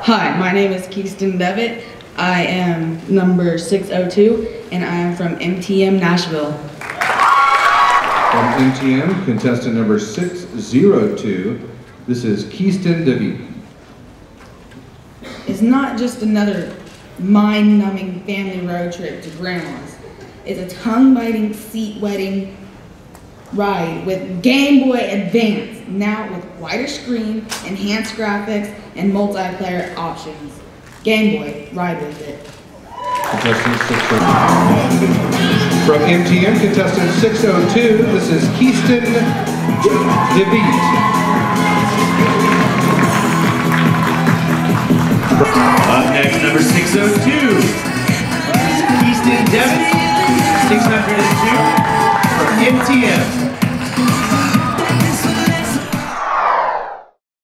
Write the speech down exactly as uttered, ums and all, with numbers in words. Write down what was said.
Hi, my name is Keaston Devitt. I am number six oh two, and I am from M T M Nashville. From M T M, contestant number six oh two, this is Keaston Devitt. It's not just another mind-numbing family road trip to Grandma's. It's a tongue-biting, seat-wetting ride with Game Boy Advance, now with wider screen, enhanced graphics, and multiplayer options. Game Boy, ride with it. Contestant six oh two. From M T M, contestant six oh two, this is Keaston Devitt.